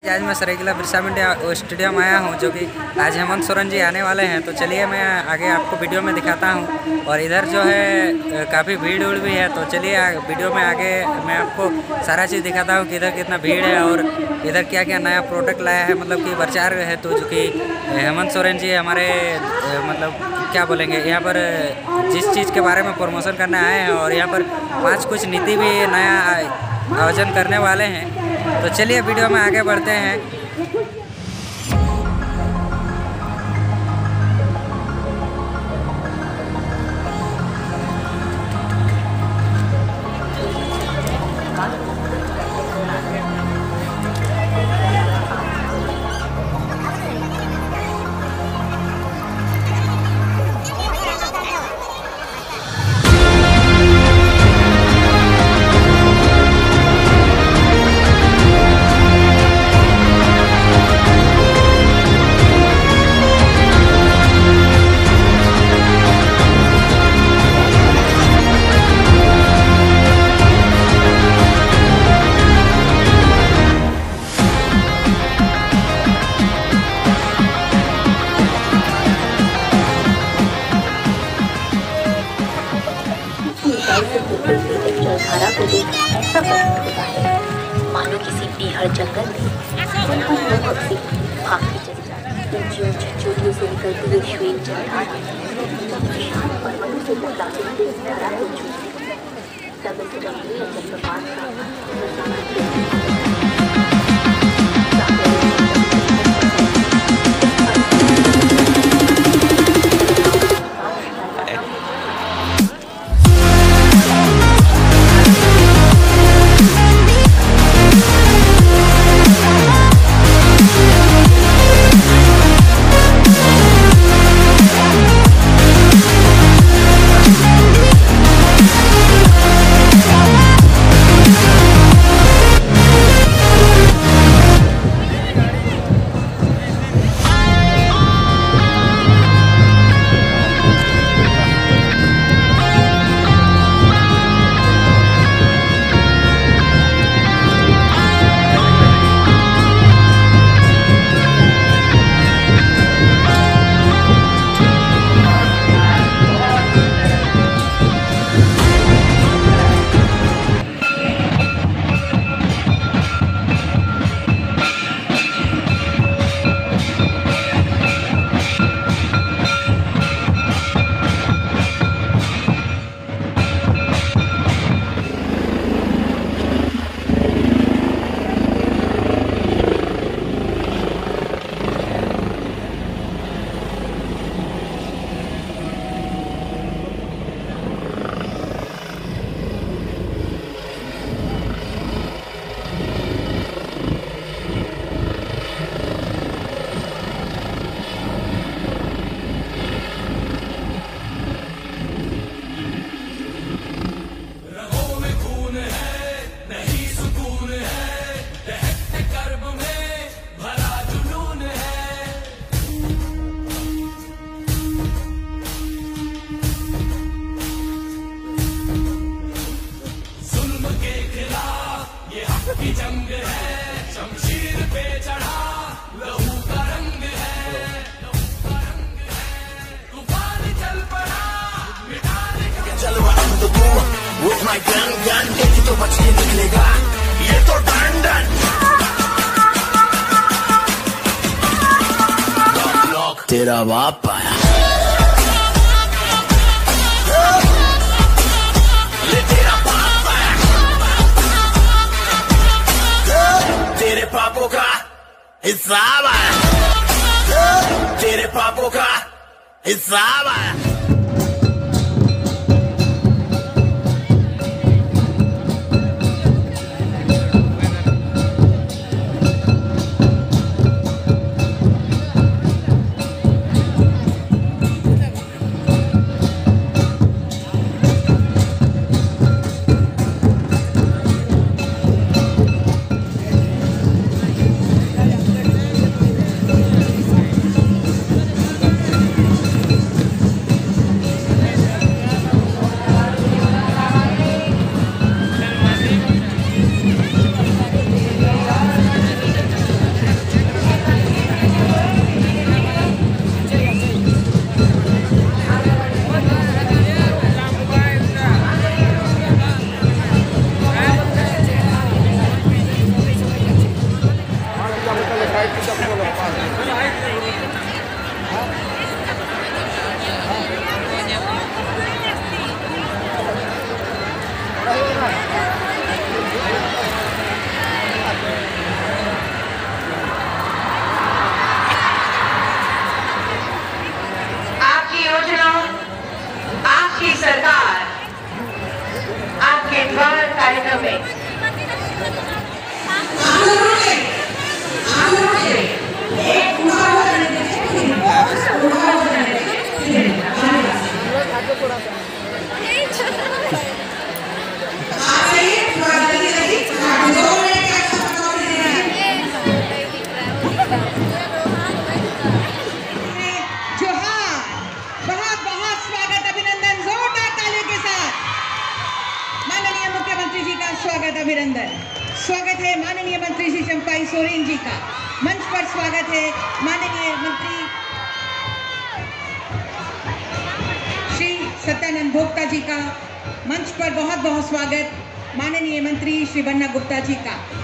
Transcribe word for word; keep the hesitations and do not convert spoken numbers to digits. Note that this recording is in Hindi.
कि आज मैं सरायकेला बिरसा मुंडा स्टेडियम आया हूं, जो कि आज हेमंत सोरेन जी आने वाले हैं। तो चलिए मैं आगे आपको वीडियो में दिखाता हूं। और इधर जो है काफ़ी भीड़ उड़ भी है, तो चलिए वीडियो में आगे मैं आपको सारा चीज़ दिखाता हूं कि इधर कितना भीड़ है और इधर क्या क्या नया प्रोडक्ट लाया है, मतलब कि प्रचार है। तो जो कि हेमंत सोरेन जी हमारे मतलब क्या बोलेंगे, यहाँ पर जिस चीज़ के बारे में प्रमोशन करने आए हैं और यहाँ पर पाँच कुछ नीति भी नया आयोजन करने वाले हैं। तो चलिए वीडियो में आगे बढ़ते हैं। जलधारा को देख ऐसा प्रतीत होता है मानो किसी पीहड़ जंगल में मनमोहक से भागती चली जाती। ऊंची ऊंची चोटियों से निकलती है श्वेत जलधारा, विशाल पर्वतों से टकराती हुई इस धारा को छूती तब इस रमणीय जलप्रपात का की जंग है, शमशीर पे चढ़ा लहू का रंग है, लहू का रंग है, तूफान चल पड़ा मिटाने का जलवा अंधुआ with my gun gun देखी तो बच के निकलेगा ये तो डंडन लॉक तेरा बाप आया पापों का हिसाब आया, तेरे पापों का हिसाब आया। अभिनंदन। स्वागत है माननीय मंत्री श्री चंपाई सोरेन जी का। मंच पर स्वागत है माननीय मंत्री श्री सत्यानंद भोक्ता जी का। मंच पर बहुत बहुत स्वागत माननीय मंत्री श्री बन्ना गुप्ता जी का।